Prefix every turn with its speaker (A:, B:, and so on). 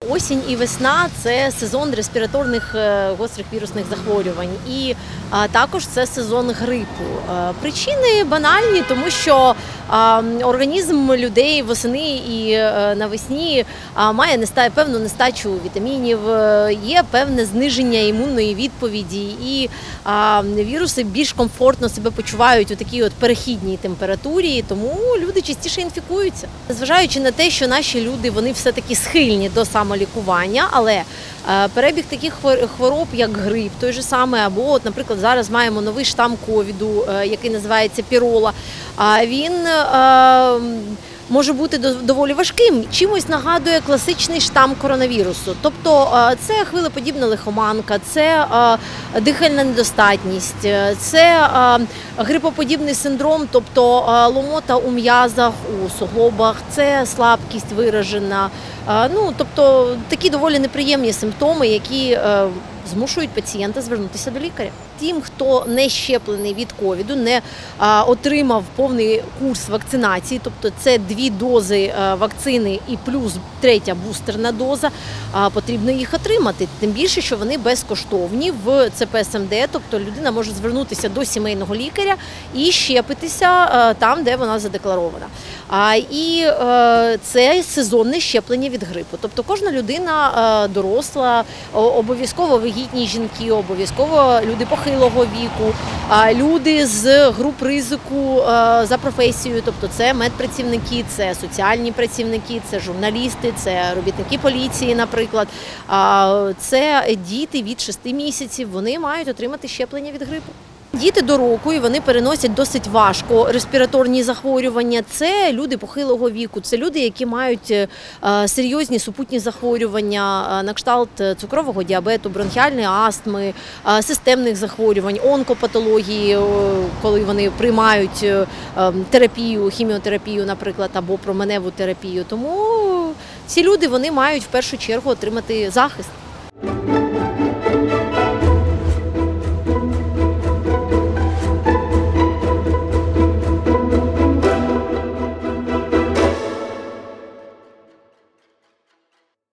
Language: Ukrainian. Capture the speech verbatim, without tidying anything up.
A: осінь і весна – це сезон респіраторних гострих вірусних захворювань. І також це сезон грипу. Причини банальні, тому що організм людей восени і навесні має певну нестачу вітамінів, є певне зниження імунної відповіді, і віруси більш комфортно себе почувають у такій от перехідній температурі, тому люди частіше інфікуються. Зважаючи на те, що наші люди, вони все-таки схильні до самолікування, але перебіг таких хвороб, як грип, той же самий, або, от, наприклад, зараз маємо новий штам ковіду, який називається пірола, він може бути доволі важким. Чимось нагадує класичний штам коронавірусу. Тобто це хвилеподібна лихоманка, це дихальна недостатність, це грипоподібний синдром, тобто ломота у м'язах, у суглобах, це слабкість виражена. Ну, тобто такі доволі неприємні симптоми, які змушують пацієнта звернутися до лікаря. Тим, хто не щеплений від ковіду, не а, отримав повний курс вакцинації, тобто це дві дози а, вакцини і плюс третя бустерна доза, а, потрібно їх отримати. Тим більше, що вони безкоштовні в Це Пе Ес Ем Де, тобто людина може звернутися до сімейного лікаря і щепитися а, там, де вона задекларована. А, і а, це сезонне щеплення від грипу. Тобто кожна людина а, доросла, обов'язково вагітні жінки, обов'язково люди похилого віку, люди з груп ризику за професією, тобто це медпрацівники, це соціальні працівники, це журналісти, це робітники поліції, наприклад. Це діти від шести місяців, вони мають отримати щеплення від грипу. Діти до року, і вони переносять досить важко респіраторні захворювання. Це люди похилого віку, це люди, які мають серйозні супутні захворювання на кшталт цукрового діабету, бронхіальної астми, системних захворювань, онкопатології, коли вони приймають терапію, хіміотерапію, наприклад, або променеву терапію. Тому ці люди, вони мають в першу чергу отримати захист.